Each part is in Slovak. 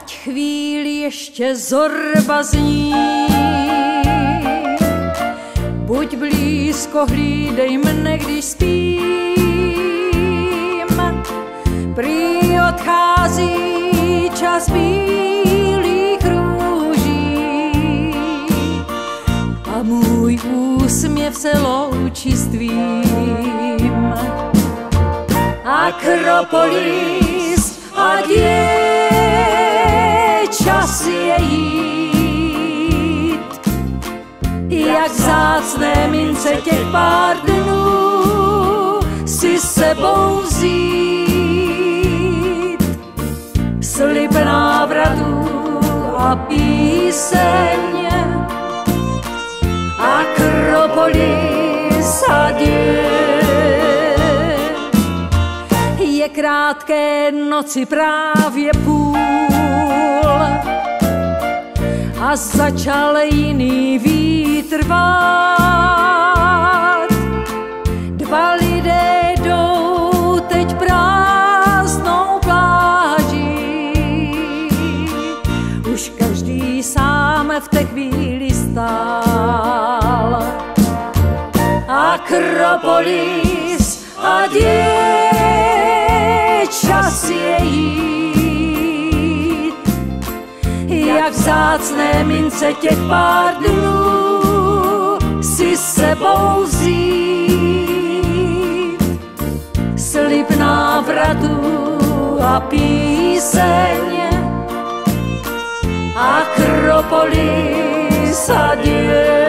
ať chvíli ještě zorba zní. Buď blízko, hlídej mne, když spím. Prý odchází čas bílých růží a můj úsměv se loučí s tvým. Akropolis, ať je čas je jít, jak vzácné mince těch pár dnů si sebou vzít. Slib návratu a píseň, Akropolis, adieu. Je krátké noci právě půl a začal jiný vítr vát. Dva lidé jdou teď prázdnou pláží, už každý sám v té chvíli stál. Akropolis, adieu, čas je jít, jak vzácné mince těch pár dnů si sebou vzít. Slib návratu a píseň, Akropolis, adieu.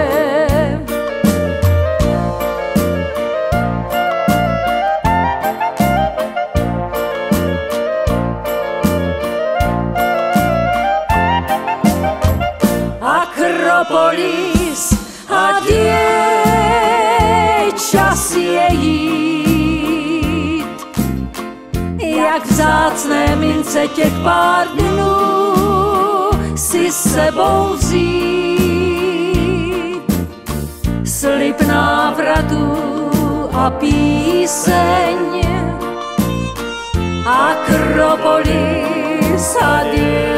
Akropolis, adieu, čas je jít, jak vzácné mince těch pár dnů si sebou vzít. Slib návratu a píseň, Akropolis, adieu.